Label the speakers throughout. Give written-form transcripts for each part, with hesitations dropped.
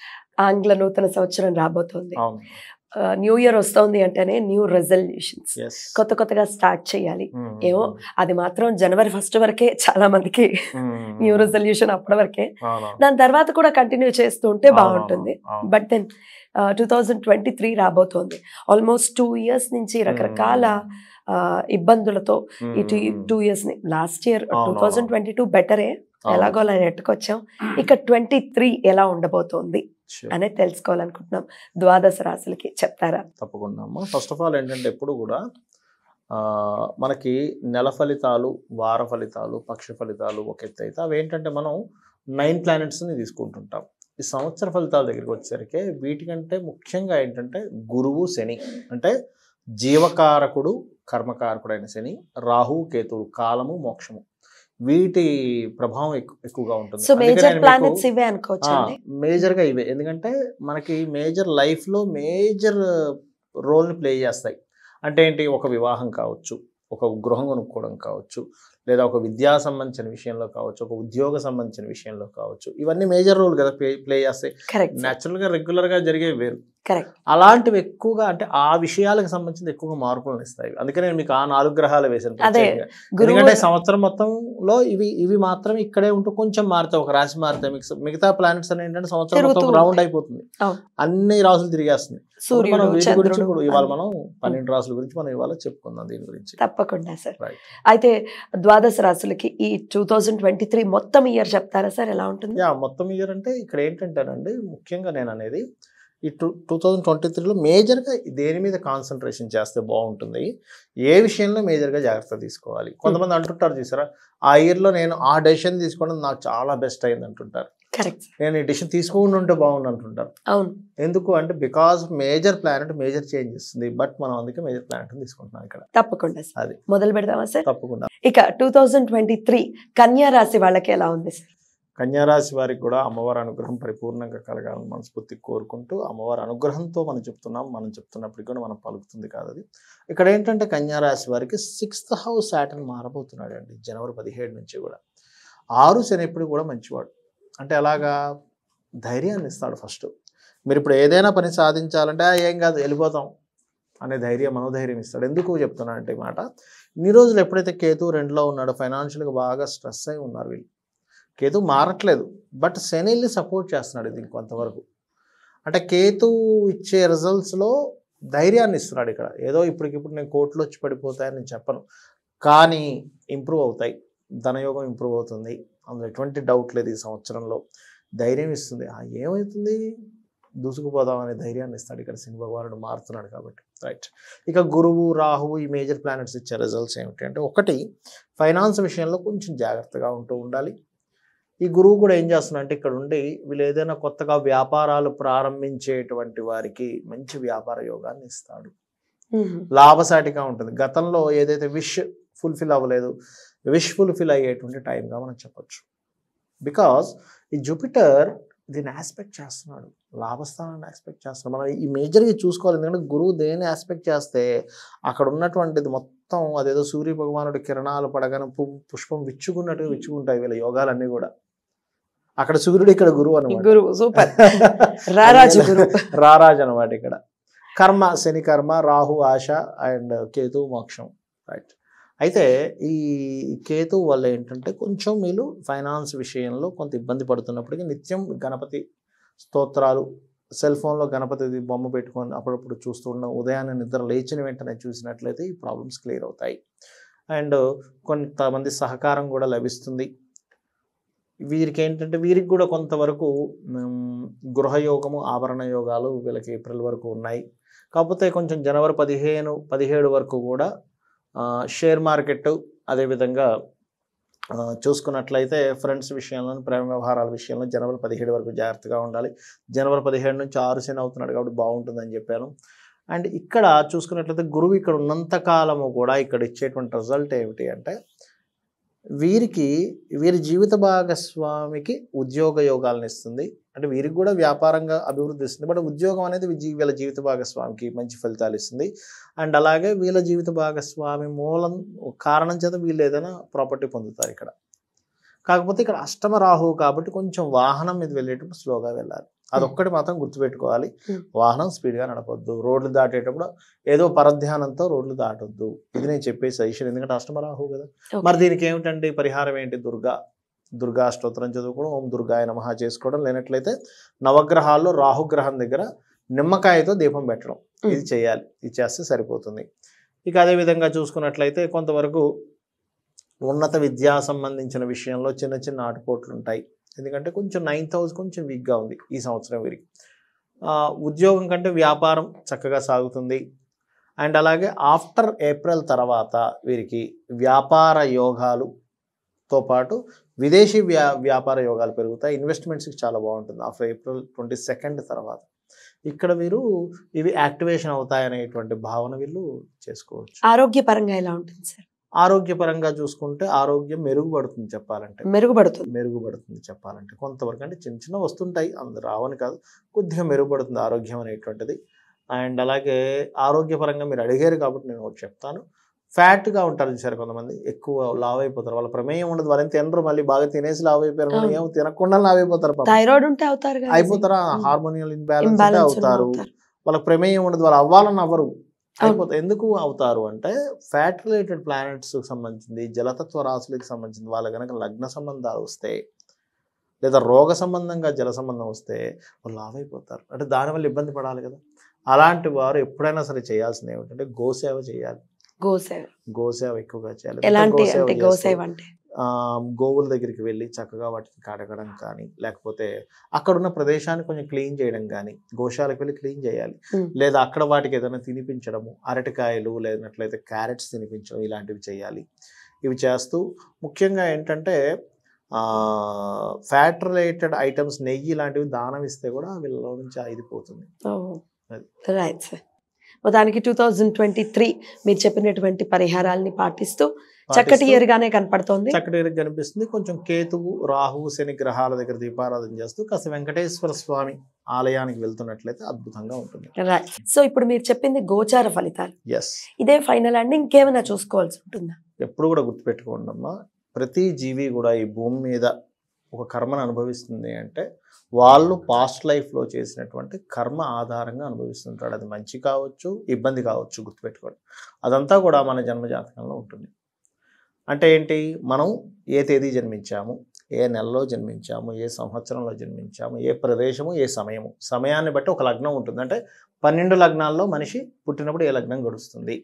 Speaker 1: ఆంగ్ల నూతన సంవత్సరం రాబోతోంది.
Speaker 2: అవును.
Speaker 1: న్యూ ఇయర్ వస్తోంది అంటేనే న్యూ రెజల్యూషన్స్,
Speaker 2: Yes.
Speaker 1: కొత్తగా స్టార్ట్ చేయాలి. ఏమో అది మాత్రం జనవరి 1 వరకే చాలా మందికి న్యూ రెజల్యూషన్, అప్పటి వరకే.
Speaker 2: అవునవును.
Speaker 1: దాని తర్వాత కూడా కంటిన్యూ చేస్తూ ఉంటే బాగుంటుంది.
Speaker 2: అవును.
Speaker 1: బట్ దెన్ 2023 రాబోతోంది. ఆల్మోస్ట్ 2 years నుంచి రకరకాల ఇబ్బందులతో ఇటు 2 years లాస్ట్ ఇయర్ 2022 బెటరే, ఎలాగో అలా నెట్టుకొచ్చాం. ఇక 23 ఎలా ఉండబోతోంది అనేది తెలుసుకోవాలనుకుంటున్నాం. ద్వాదశ రాశులకి చెప్తారా?
Speaker 2: తప్పకుండా అమ్మా. ఫస్ట్ ఆఫ్ ఆల్ ఏంటంటే ఎప్పుడు కూడా మనకి నెల ఫలితాలు, వార ఫలితాలు, పక్ష ఫలితాలు ఒక ఎత్తు అయితే అవి ఏంటంటే మనం 9 ప్లానెట్స్ని తీసుకుంటుంటాం. ఈ సంవత్సర ఫలితాల దగ్గరికి వచ్చేసరికి వీటికంటే ముఖ్యంగా ఏంటంటే గురువు, శని అంటే జీవకారకుడు, కర్మకారకుడైన శని, రాహు, కేతువు కాలము, మోక్షము, వీటి ప్రభావం ఎక్కువగా ఉంటుంది.
Speaker 1: సో మేజర్ ప్లానెట్స్ ఇవే అనుకోవచ్చండి.
Speaker 2: మేజర్గా ఇవే, ఎందుకంటే మనకి మేజర్ లైఫ్లో మేజర్ రోల్ని ప్లే చేస్తాయి. అంటే ఏంటి, ఒక వివాహం కావచ్చు, ఒక గృహం కొనుక్కోవడం కావచ్చు, లేదా ఒక విద్యా సంబంధించిన విషయంలో కావచ్చు, ఒక ఉద్యోగ సంబంధించిన విషయంలో కావచ్చు, ఇవన్నీ మేజర్ రోల్ కదా ప్లే చేస్తాయి. న్యాచురల్గా రెగ్యులర్గా జరిగేవి వేరు. అలాంటివి ఎక్కువగా అంటే ఆ విషయాలకు సంబంధించి ఎక్కువగా మార్పులను ఇస్తాయి. అందుకే నేను మీకు ఆ 4 గ్రహాలు వేసాను. ఎందుకంటే సంవత్సరం మొత్తంలో ఇవి మాత్రం ఇక్కడే ఉంటూ కొంచెం మారుతాయి, ఒక రాశి మారుతాయి. మిగతా ప్లానెట్స్ అని ఏంటంటే సంవత్సరం మొత్తం రౌండ్ అయిపోతుంది, అన్ని రాసులు తిరిగేస్తుంది. మనం వీటి గురించి ఇప్పుడు ఇవాళ మనం 12 రాసుల గురించి మనం ఇవాళ చెప్పుకుందాం దీని గురించి.
Speaker 1: తప్పకుండా సార్. అయితే ద్వాదశ రాశులకి ఈ 2023 మొత్తం ఇయర్ చెప్తారా సార్, ఎలా ఉంటుంది?
Speaker 2: మొత్తం ఇయర్ అంటే ఇక్కడ ఏంటంటేనండి, ముఖ్యంగా నేను అనేది ఈ 2023లో మేజర్గా దేని మీద కాన్సన్ట్రేషన్ చేస్తే బాగుంటుంది, ఏ విషయంలో మేజర్గా జాగ్రత్త తీసుకోవాలి. కొంతమంది అంటుంటారు చూసారా, ఆ ఇయర్లో నేను ఆ డెసిషన్ తీసుకోవడం నాకు చాలా బెస్ట్ అయింది అంటుంటారు. నేను ఈ డెసిషన్ తీసుకోకుండా ఉంటే బాగుండు అంటుంటారు. ఎందుకు అంటే because major planet major change ఇస్తుంది. బట్ మనం అందుకే మేజర్ ప్లానెట్ తీసుకుంటున్నాం ఇక్కడ.
Speaker 1: తప్పకుండా అది మొదలు పెడదామా సార్?
Speaker 2: తప్పకుండా.
Speaker 1: ఇక 2023 కన్యా రాశి వాళ్ళకి ఎలా ఉంది సార్?
Speaker 2: కన్యారాశి వారికి కూడా అమ్మవారి అనుగ్రహం పరిపూర్ణంగా కలగాలని మనస్ఫూర్తి కోరుకుంటూ, అమ్మవారి అనుగ్రహంతో మనం చెప్తున్నప్పటికీ కూడా మనం పలుకుతుంది కాదు అది. ఇక్కడ ఏంటంటే కన్యారాశి వారికి 6th హౌస్ సాటర్న్ మారబోతున్నాడు అండి జనవరి 17 నుంచి కూడా. 6 శని ఎప్పుడు కూడా మంచివాడు. అంటే అలాగా ధైర్యాన్ని ఇస్తాడు. ఫస్ట్ మీరు ఇప్పుడు ఏదైనా పని సాధించాలంటే ఏం కాదు వెళ్ళిపోతాం అనే మనోధైర్యం ఇస్తాడు. ఎందుకు చెప్తున్నాను అంటే ఈ మాట, ఇన్ని రోజులు ఎప్పుడైతే కేతు 2లో ఉన్నాడో ఫైనాన్షియల్గా బాగా స్ట్రెస్ అయి ఉన్నారు వీళ్ళు. కేతు మారట్లేదు, బట్ శనిని సపోర్ట్ చేస్తున్నాడు ఇది ఇంకొంతవరకు. అంటే కేతు ఇచ్చే రిజల్ట్స్లో ధైర్యాన్ని ఇస్తున్నాడు. ఇక్కడ ఏదో ఇప్పటికిప్పుడు నేను కోర్టులో వచ్చి పడిపోతాయని నేను చెప్పను, కానీ ఇంప్రూవ్ అవుతాయి, ధనయోగం ఇంప్రూవ్ అవుతుంది, అందులో ఎటువంటి డౌట్ లేదు. ఈ సంవత్సరంలో ధైర్యం ఇస్తుంది. ఏమవుతుంది, దూసుకుపోదాం అనే ధైర్యాన్ని ఇస్తాడు ఇక్కడ శని భగవానుడు మారుతున్నాడు కాబట్టి. రైట్. ఇక గురువు, రాహువు ఈ మేజర్ ప్లానెట్స్ ఇచ్చే రిజల్ట్స్ ఏమిటి అంటే, ఒకటి ఫైనాన్స్ విషయంలో కొంచెం జాగ్రత్తగా ఉండాలి. ఈ గురువు కూడా ఏం చేస్తున్నాడంటే ఇక్కడ ఉండి వీళ్ళు ఏదైనా కొత్తగా వ్యాపారాలు ప్రారంభించేటువంటి వారికి మంచి వ్యాపార యోగాన్ని ఇస్తాడు. లాభసాటిగా ఉంటుంది. గతంలో ఏదైతే విష్ ఫుల్ఫిల్ అవ్వలేదు, విష్ ఫుల్ఫిల్ అయ్యేటువంటి టైంగా మనం చెప్పచ్చు. బికాస్ ఈ జూపిటర్ దీన్ని ఆస్పెక్ట్ చేస్తున్నాడు, లాభస్థానాన్ని ఆస్పెక్ట్ చేస్తున్నాడు. మనం ఈ మేజర్గా చూసుకోవాలి. ఎందుకంటే గురువు దేన్ని ఆస్పెక్ట్ చేస్తే అక్కడ ఉన్నటువంటిది మొత్తం అదేదో సూర్య భగవానుడి కిరణాలు పడగానే పుష్పం విచ్చుకున్నట్టుగా విచ్చుకుంటాయి వీళ్ళ యోగాలన్నీ కూడా. అక్కడ సూర్యుడు, ఇక్కడ గురువు అనమాట. రారాజు అనమాట. ఇక్కడ కర్మ, శని కర్మ, రాహు ఆశ అండ్ కేతు మోక్షం. రైట్. అయితే ఈ కేతు వల్ల ఏంటంటే కొంచెం వీళ్ళు ఫైనాన్స్ విషయంలో కొంత ఇబ్బంది పడుతున్నప్పటికీ నిత్యం గణపతి స్తోత్రాలు, సెల్ ఫోన్లో గణపతి బొమ్మ పెట్టుకొని అప్పుడప్పుడు చూస్తూ ఉండడం, ఉదయాన్నే నిద్ర లేచిన వెంటనే చూసినట్లయితే ఈ ప్రాబ్లమ్స్ క్లియర్ అవుతాయి. అండ్ కొంతమంది సహకారం కూడా లభిస్తుంది. వీరికి ఏంటంటే వీరికి కూడా కొంతవరకు గృహయోగము, ఆభరణ యోగాలు వీళ్ళకి ఏప్రిల్ వరకు ఉన్నాయి. కాకపోతే కొంచెం జనవరి 17 వరకు కూడా షేర్ మార్కెట్, అదేవిధంగా చూసుకున్నట్లయితే ఫ్రెండ్స్ విషయంలో, ప్రేమ వ్యవహారాల విషయంలో జనవరి 17 వరకు జాగ్రత్తగా ఉండాలి. జనవరి 17 నుంచి 6 శని అవుతున్నాడు కాబట్టి బాగుంటుందని చెప్పాను. అండ్ ఇక్కడ చూసుకున్నట్లయితే గురువు ఇక్కడ ఉన్నంత కాలము కూడా ఇక్కడ ఇచ్చేటువంటి రిజల్ట్ ఏమిటి అంటే, వీరి జీవిత భాగస్వామికి ఉద్యోగ యోగాలను ఇస్తుంది. అంటే వీరికి కూడా వ్యాపారంగా అభివృద్ధి ఇస్తుంది, బట్ ఉద్యోగం అనేది వీళ్ళ జీవిత భాగస్వామికి మంచి ఫలితాలు ఇస్తుంది. అండ్ అలాగే వీళ్ళ జీవిత భాగస్వామి కారణం చేత వీళ్ళు ఏదైనా ప్రాపర్టీ పొందుతారు ఇక్కడ. కాకపోతే ఇక్కడ అష్టమ రాహువు కాబట్టి కొంచెం వాహనం మీద వెళ్ళేటప్పుడు స్లోగా వెళ్ళాలి. అదొక్కటి మాత్రం గుర్తుపెట్టుకోవాలి. వాహనం స్పీడ్గా నడపొద్దు. రోడ్లు దాటేటప్పుడు ఏదో పరధ్యానంతో రోడ్లు దాటొద్దు. ఇది నేను చెప్పే సజెషన్. ఎందుకంటే అష్టమరాహు కదా. మరి దీనికి ఏమిటండి పరిహారం ఏంటి? దుర్గా అష్టోత్తరం చదువుకోవడం, ఓం దుర్గాయ నమః చేసుకోవడం, లేనట్లయితే నవగ్రహాల్లో రాహుగ్రహం దగ్గర నిమ్మకాయతో దీపం పెట్టడం, ఇది చేయాలి. ఇది చేస్తే సరిపోతుంది. ఇక అదేవిధంగా చూసుకున్నట్లయితే కొంతవరకు ఉన్నత విద్యా సంబంధించిన విషయంలో చిన్న చిన్న ఆటుపోట్లు ఉంటాయి. ఎందుకంటే కొంచెం 9th హౌస్ కొంచెం వీక్గా ఉంది ఈ సంవత్సరం వీరికి. ఉద్యోగం కంటే వ్యాపారం చక్కగా సాగుతుంది. అండ్ అలాగే ఆఫ్టర్ ఏప్రిల్ తర్వాత వీరికి వ్యాపార యోగాలుతో పాటు విదేశీ వ్యాపార యోగాలు పెరుగుతాయి. ఇన్వెస్ట్మెంట్స్కి చాలా బాగుంటుంది ఆఫ్టర్ ఏప్రిల్ 22 తర్వాత. ఇక్కడ వీరు ఇవి యాక్టివేషన్ అవుతాయనేటువంటి భావన వీళ్ళు చేసుకోవచ్చు.
Speaker 1: ఆరోగ్యపరంగా ఎలా ఉంటుంది సార్?
Speaker 2: ఆరోగ్యపరంగా చూసుకుంటే ఆరోగ్యం మెరుగుపడుతుంది చెప్పాలంటే. మెరుగుపడుతుంది చెప్పాలంటే. కొంతవరకు అంటే చిన్న చిన్న వస్తుంటాయి, అందరు రావని కాదు, కొద్దిగా మెరుగుపడుతుంది ఆరోగ్యం అనేటువంటిది. అండ్ అలాగే ఆరోగ్యపరంగా మీరు అడిగారు కాబట్టి నేను ఒకటి చెప్తాను. ఫ్యాట్గా ఉంటారు చూసారు కొంతమంది, ఎక్కువ లావ్ అయిపోతారు. వాళ్ళ ప్రమేయం ఉండదు, వాళ్ళని తినరు, మళ్ళీ బాగా తినేసి లావ్ అయిపోయారు, ఏమో తినకుండా లావ్ అయిపోతారు.
Speaker 1: థైరాయిడ్ ఉంటే అయిపోతారా,
Speaker 2: హార్మోనియల్ ఇంబ్యాలెన్స్ అవుతారు. వాళ్ళకి ప్రమేయం ఉండదు, వాళ్ళు అవ్వాలని అవ్వరు, అయిపోతారు. ఎందుకు అవుతారు అంటే ఫ్యాట్ రిలేటెడ్ ప్లానెట్స్ సంబంధించింది, జలతత్వ రాశులకు సంబంధించింది వాళ్ళ కనుక లగ్న సంబంధాలు వస్తే లేదా రోగ సంబంధంగా జల సంబంధం వస్తే వాళ్ళు లావ్ అయిపోతారు. అంటే దానివల్ల ఇబ్బంది పడాలి కదా. అలాంటి వారు ఎప్పుడైనా సరే చేయాల్సింది ఏమిటంటే గోసేవ చేయాలి. గోసేవ ఎక్కువగా చేయాలి. గోవుల దగ్గరికి వెళ్ళి చక్కగా వాటిని కడగడం కానీ, లేకపోతే అక్కడున్న ప్రదేశాన్ని కొంచెం క్లీన్ చేయడం కానీ, గోశాలకు వెళ్ళి క్లీన్ చేయాలి. లేదా అక్కడ వాటికి ఏదైనా తినిపించడము, అరటికాయలు లేనట్లయితే క్యారెట్స్ తినిపించడం, ఇలాంటివి చేయాలి. ఇవి చేస్తూ ముఖ్యంగా ఏంటంటే ఫ్యాట్ రిలేటెడ్ ఐటమ్స్, నెయ్యి లాంటివి దానం ఇస్తే కూడా వీళ్ళలో నుంచి అయిపోతుంది.
Speaker 1: Right sir. మొత్తానికి 2023 మీరు చెప్పినటువంటి పరిహారాలని పాటిస్తూ చక్కటి ఇయర్ గానే కనపడుతోంది.
Speaker 2: చక్కటి ఇయర్ కనిపిస్తుంది. కొంచెం కేతువు, రాహువు, శని గ్రహాల దగ్గర దీపారాధన చేస్తూ కాస్త వెంకటేశ్వర స్వామి ఆలయానికి వెళ్తున్నట్లయితే అద్భుతంగా ఉంటుంది.
Speaker 1: సో ఇప్పుడు మీరు చెప్పింది గోచార ఫలితాలు,
Speaker 2: ఎస్,
Speaker 1: ఇదే ఫైనల్ అండి, ఇంకేమైనా చూసుకోవాల్సి ఉంటుందా?
Speaker 2: ఎప్పుడు కూడా గుర్తుపెట్టుకోండి అమ్మా, ప్రతి జీవి కూడా ఈ భూమి మీద ఒక కర్మను అనుభవిస్తుంది అంటే వాళ్ళు పాస్ట్ లైఫ్లో చేసినటువంటి కర్మ ఆధారంగా అనుభవిస్తుంటాడు. అది మంచి కావచ్చు, ఇబ్బంది కావచ్చు, గుర్తుపెట్టుకోండి. అదంతా కూడా మన జన్మజాతకంలో ఉంటుంది. అంటే ఏంటి, మనం ఏ తేదీ జన్మించాము, ఏ నెలలో జన్మించాము, ఏ సంవత్సరంలో జన్మించాము, ఏ ప్రదేశము, ఏ సమయము, సమయాన్ని బట్టి ఒక లగ్నం ఉంటుంది. అంటే 12 లగ్నాల్లో మనిషి పుట్టినప్పుడు ఏ లగ్నం గడుస్తుంది,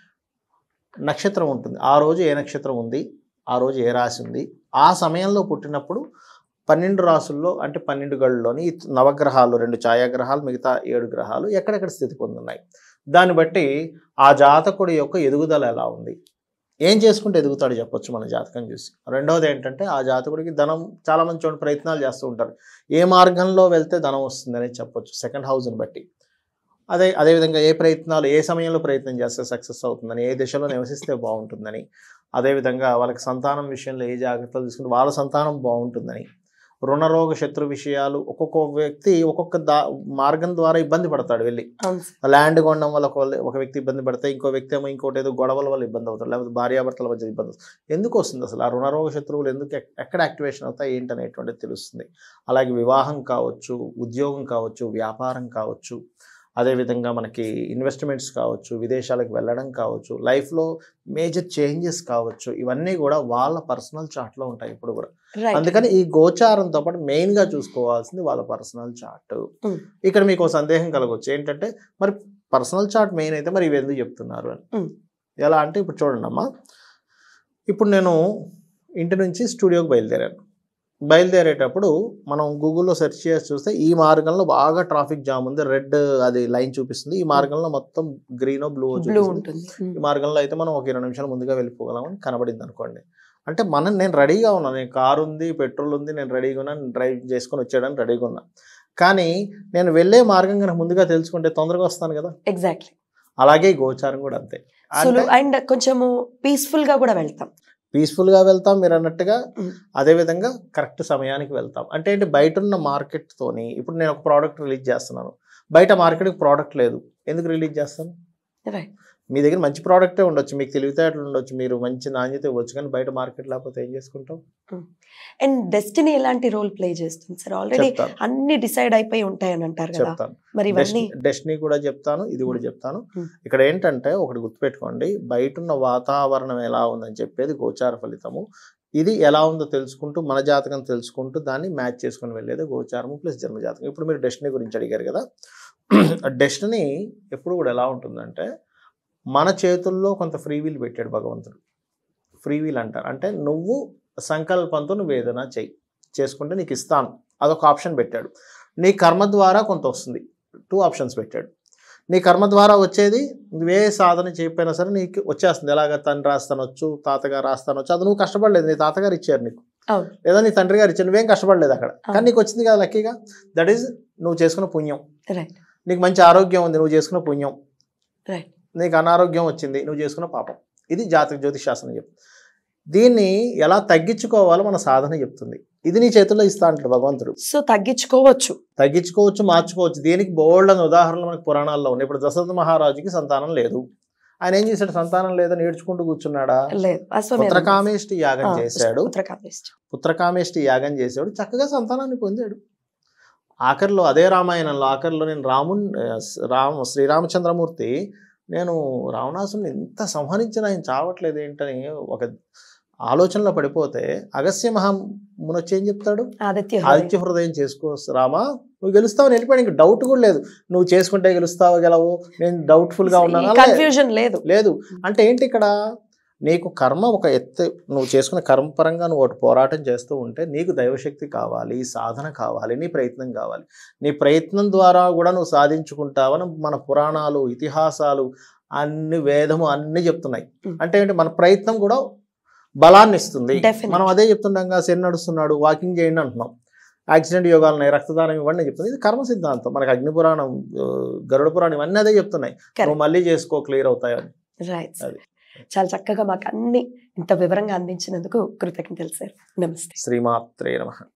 Speaker 2: నక్షత్రం ఉంటుంది, ఆ రోజు ఏ నక్షత్రం ఉంది, ఆ రోజు ఏ రాశి ఉంది, ఆ సమయంలో పుట్టినప్పుడు 12 రాసుల్లో అంటే 12 గళ్ళలోని నవగ్రహాలు, 2 ఛాయాగ్రహాలు, మిగతా 7 గ్రహాలు ఎక్కడెక్కడ స్థితి పొందున్నాయి, దాన్ని బట్టి ఆ జాతకుడి యొక్క ఎదుగుదల ఎలా ఉంది, ఏం చేసుకుంటే ఎదుగుతాడు చెప్పొచ్చు మన జాతకం చూసి. రెండవది ఏంటంటే ఆ జాతకుడికి ధనం, చాలామంది చూడండి ప్రయత్నాలు చేస్తూ ఉంటారు, ఏ మార్గంలో వెళ్తే ధనం వస్తుందని చెప్పొచ్చు సెకండ్ హౌస్ని బట్టి. అదేవిధంగా ఏ ప్రయత్నాలు, ఏ సమయంలో ప్రయత్నం చేస్తే సక్సెస్ అవుతుందని, ఏ దిశలో నివసిస్తే బాగుంటుందని, అదేవిధంగా వాళ్ళకి సంతానం విషయంలో ఏ జాగ్రత్తలు తీసుకుంటే వాళ్ళ సంతానం బాగుంటుందని, రుణరోగ శత్రు విషయాలు, ఒక్కొక్క వ్యక్తి ఒక్కొక్క మార్గం ద్వారా ఇబ్బంది పడతాడు. వెళ్ళి ల్యాండ్ కొనడం వల్ల ఒక వ్యక్తి ఇబ్బంది పడితే ఇంకో వ్యక్తి ఏమో ఇంకోటి ఏదో గొడవల వల్ల ఇబ్బంది అవుతాడు, లేకపోతే భార్యాభర్తల మధ్య ఇబ్బంది వస్తుంది. ఎందుకు వస్తుంది అసలు ఆ రుణరోగ శత్రువులు, ఎందుకు ఎక్కడ యాక్టివేషన్ అవుతాయి ఏంటనేటువంటిది తెలుస్తుంది. అలాగే వివాహం కావచ్చు, ఉద్యోగం కావచ్చు, వ్యాపారం కావచ్చు, అదేవిధంగా మనకి ఇన్వెస్ట్మెంట్స్ కావచ్చు, విదేశాలకు వెళ్ళడం కావచ్చు, లైఫ్లో మేజర్ చేంజెస్ కావచ్చు, ఇవన్నీ కూడా వాళ్ళ పర్సనల్ చార్ట్లో ఉంటాయి ఇప్పుడు కూడా. అందుకని ఈ గోచారంతో పాటు మెయిన్గా చూసుకోవాల్సింది వాళ్ళ పర్సనల్ చార్ట్. ఇక్కడ మీకు సందేహం కలగవచ్చు ఏంటంటే మరి పర్సనల్ చార్ట్ మెయిన్ అయితే మరి ఇవి ఎందుకు చెప్తున్నారు అని. ఎలా అంటే ఇప్పుడు చూడండి అమ్మా, ఇప్పుడు నేను ఇంటి నుంచి స్టూడియోకి బయలుదేరేటప్పుడు మనం గూగుల్లో సెర్చ్ చేసి చూస్తే ఈ మార్గంలో బాగా ట్రాఫిక్ జామ్ ఉంది, రెడ్ అది లైన్ చూపిస్తుంది, ఈ మార్గంలో మొత్తం గ్రీనో బ్లూ చూపిస్తుంది, ఈ మార్గంలో అయితే మనం ఒక 20 నిమిషాలు ముందుగా వెళ్ళిపోగలమని కనబడింది అనుకోండి. అంటే నేను రెడీగా ఉన్నాను, నేను కారు ఉంది, పెట్రోల్ ఉంది, నేను రెడీగా ఉన్నాను, డ్రైవ్ చేసుకొని వచ్చేయడానికి రెడీగా ఉన్నా. కానీ నేను వెళ్ళే మార్గం కనుక ముందుగా తెలుసుకుంటే తొందరగా వస్తాను కదా.
Speaker 1: ఎగ్జాక్ట్లీ.
Speaker 2: అలాగే గోచారం కూడా అంతే,
Speaker 1: అండ్ కొంచెము పీస్ఫుల్గా
Speaker 2: వెళ్తాం మీరు అన్నట్టుగా. అదేవిధంగా కరెక్ట్ సమయానికి వెళ్తాం. అంటే ఏంటి, బయట ఉన్న మార్కెట్తోని ఇప్పుడు నేను ఒక ప్రోడక్ట్ రిలీజ్ చేస్తున్నాను, బయట మార్కెట్కి ప్రోడక్ట్ లేదు, ఎందుకు రిలీజ్ చేస్తాను? మీ దగ్గర మంచి ప్రోడక్టే ఉండొచ్చు, మీకు తెలివితేటలు ఉండొచ్చు, మీరు మంచి నాణ్యత ఇవ్వచ్చు, కానీ బయట మార్కెట్ లేకపోతే ఏం చేసుకుంటాం?
Speaker 1: అండ్ డెస్టినీ ఎలాంటి రోల్ ప్లే చేస్తుంది సార్? ఆల్రెడీ అన్ని డిసైడ్ అయిపోయి ఉంటాయని అంటారు కదా,
Speaker 2: చెప్తాను.
Speaker 1: మరి ఇవన్నీ
Speaker 2: డెస్టినీ కూడా చెప్తాను, ఇది కూడా చెప్తాను. ఇక్కడ ఏంటంటే ఒకటి గుర్తుపెట్టుకోండి, బయట ఉన్న వాతావరణం ఎలా ఉందని చెప్పేది గోచార ఫలితము. ఇది ఎలా ఉందో తెలుసుకుంటూ, మన జాతకం తెలుసుకుంటూ దాన్ని మ్యాచ్ చేసుకుని వెళ్ళేది గోచారము ప్లస్ జన్మజాతకం. ఇప్పుడు మీరు డెస్టినీ గురించి అడిగారు కదా, డెస్టినీ ఎప్పుడు కూడా ఎలా ఉంటుందంటే, మన చేతుల్లో కొంత ఫ్రీ వీల్ పెట్టాడు భగవంతుడు. ఫ్రీ వీల్ అంటారు అంటే నువ్వు సంకల్పంతో నువ్వు ఏదైనా చేసుకుంటే నీకు ఇస్తాను, అదొక ఆప్షన్ పెట్టాడు. నీ కర్మ ద్వారా కొంత వస్తుంది, 2 ఆప్షన్స్ పెట్టాడు. నీ కర్మ ద్వారా వచ్చేది నువ్వే సాధన చేయకపోయినా సరే నీకు వచ్చేస్తుంది. ఎలాగ తండ్రి రాస్తానొచ్చు, తాతగారు రాస్తానొచ్చు, అది నువ్వు కష్టపడలేదు, నీ తాతగారు ఇచ్చారు నీకు, లేదా నీ తండ్రి గారు ఇచ్చారు, నువ్వేం కష్టపడలేదు అక్కడ, కానీ నీకు వచ్చింది కదా లక్కీగా. దట్ ఈజ్ నువ్వు చేసుకున్న పుణ్యం. నీకు మంచి ఆరోగ్యం ఉంది, నువ్వు చేసుకున్న పుణ్యం. నీకు అనారోగ్యం వచ్చింది, నువ్వు చేసుకున్న పాపం. ఇది జాతక జ్యోతిష్ శాస్త్రం చెప్తుంది. దీన్ని ఎలా తగ్గించుకోవాలో మన సాధన చెప్తుంది. ఇది నీ చేతుల్లో ఇస్తా అంటాడు భగవంతుడు.
Speaker 1: సో తగ్గించుకోవచ్చు,
Speaker 2: మార్చుకోవచ్చు. దీనికి బోల్డ్ అని ఉదాహరణలు మనకి పురాణాల్లో ఉన్నాయి. ఇప్పుడు దశరథ మహారాజుకి సంతానం లేదు, ఆయన ఏం చేశాడు? సంతానం లేదని ఏడ్చుకుంటూ కూర్చున్నాడా? పుత్రకామేష్టి యాగం చేశాడు. పుత్రకామేష్టి యాగం చేశాడు, చక్కగా సంతానాన్ని పొందాడు. ఆఖరిలో అదే రామాయణంలో ఆఖరిలో నేను శ్రీరామచంద్రమూర్తి నేను రావణాసుని ఎంత సంహరించిన ఆయన చావట్లేదు ఏంటని ఒక ఆలోచనలో పడిపోతే అగస్త్య మహామునొచ్చి ఏం చెప్తాడు? ఆదిత్య హృదయం చేసుకో రామా, నువ్వు గెలుస్తావు వెళ్ళిపోయాడు. ఇంక డౌట్ కూడా లేదు, నువ్వు చేసుకుంటే గెలుస్తావో గెలవు, నేను డౌట్ఫుల్ గా ఉన్నాను,
Speaker 1: కన్ఫ్యూజన్ లేదు.
Speaker 2: అంటే ఏంటి ఇక్కడ? నీకు కర్మ ఒక ఎత్తు, నువ్వు చేసుకున్న కర్మపరంగా నువ్వు ఒకటి పోరాటం చేస్తూ ఉంటే నీకు దైవశక్తి కావాలి, సాధన కావాలి, నీ ప్రయత్నం కావాలి. నీ ప్రయత్నం ద్వారా కూడా నువ్వు సాధించుకుంటావని మన పురాణాలు, ఇతిహాసాలు, అన్ని వేదము అన్ని చెప్తున్నాయి. అంటే ఏంటి? మన ప్రయత్నం కూడా బలాన్ని ఇస్తుంది. మనం అదే చెప్తుండగా శని నడుస్తున్నాడు, వాకింగ్ చేయండి అంటున్నాం. యాక్సిడెంట్ యోగాలు ఉన్నాయి, రక్తదానం ఇవ్వండి చెప్తుంది. ఇది కర్మ సిద్ధాంతం. మనకి అగ్ని పురాణం, గరుడ పురాణం ఇవన్నీ అదే చెప్తున్నాయి. నువ్వు మళ్ళీ చేసుకో, క్లియర్ అవుతాయని.
Speaker 1: అది చాలా చక్కగా మాకు అన్ని ఇంత వివరంగా అందించినందుకు కృతజ్ఞతలు సార్. నమస్తే.
Speaker 2: శ్రీమాత్రే నమః.